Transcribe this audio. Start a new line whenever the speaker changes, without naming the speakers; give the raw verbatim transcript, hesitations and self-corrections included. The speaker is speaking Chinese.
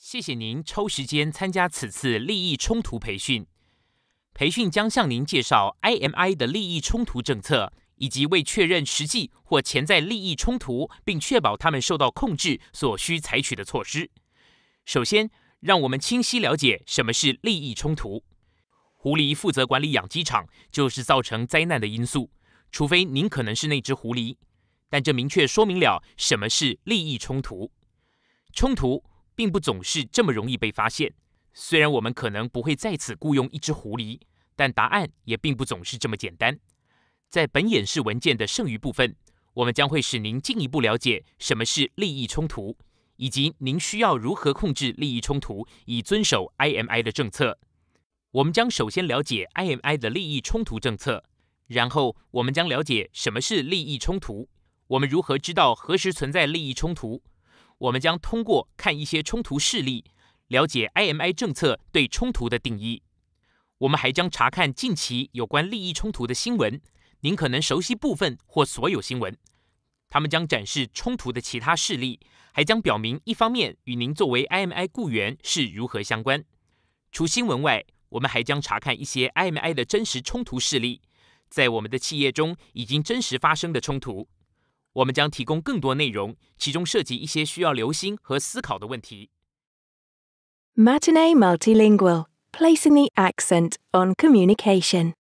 谢谢您抽时间参加此次利益冲突培训。培训将向您介绍 I M I 的利益冲突政策，以及为确认实际或潜在利益冲突，并确保它们受到控制所需采取的措施。首先，让我们清晰了解什么是利益冲突。狐狸负责管理养鸡场，就是造成灾难的因素，除非您可能是那只狐狸。但这明确说明了什么是利益冲突。冲突并不总是这么容易被发现，虽然我们可能不会在此雇佣一只狐狸，但答案也并不总是这么简单。在本演示文件的剩余部分，我们将会使您进一步了解什么是利益冲突，以及您需要如何控制利益冲突，以遵守 I M I 的政策。我们将首先了解 I M I 的利益冲突政策，然后我们将了解什么是利益冲突，我们如何知道何时存在利益冲突。我们将通过看一些冲突事例，了解 I M I 政策对冲突的定义。我们还将查看近期有关利益冲突的新闻，您可能熟悉部分或所有新闻。他们将展示冲突的其他事例，还将表明一方面与您作为 I M I 雇员是如何相关。除新闻外，我们还将查看一些 I M I 的真实冲突事例，在我们的企业中已经真实发生的冲突。我们将提供更多内容，其中涉及一些需要留心和思考的问题。
Matinee Multilingual, placing the accent on communication.